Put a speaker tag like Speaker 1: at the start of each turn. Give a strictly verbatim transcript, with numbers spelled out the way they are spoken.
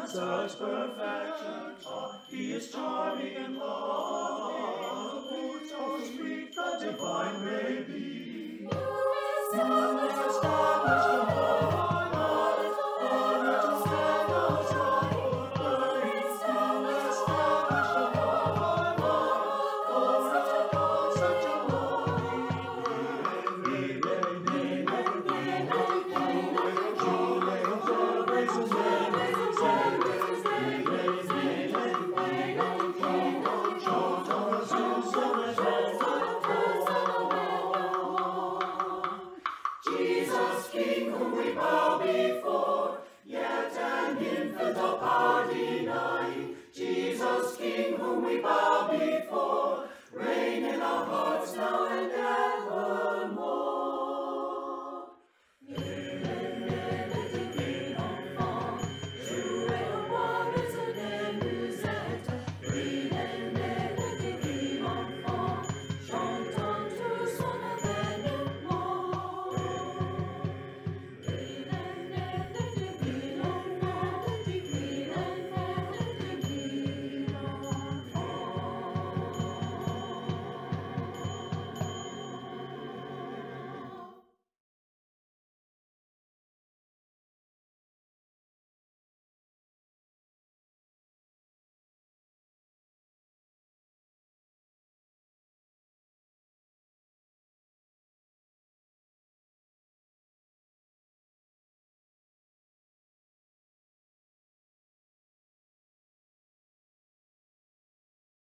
Speaker 1: such perfection. He is charming and lovely, so sweet the divine may be. Who is established above our lives, honor to stand aside. Who is established above our lives, honor to God, such a holy name. Name, name, name, name, name, Julian, praise His name, praise His name, praise His name, praise His name, praise His name, shows us His Jesus, King, whom we bow before.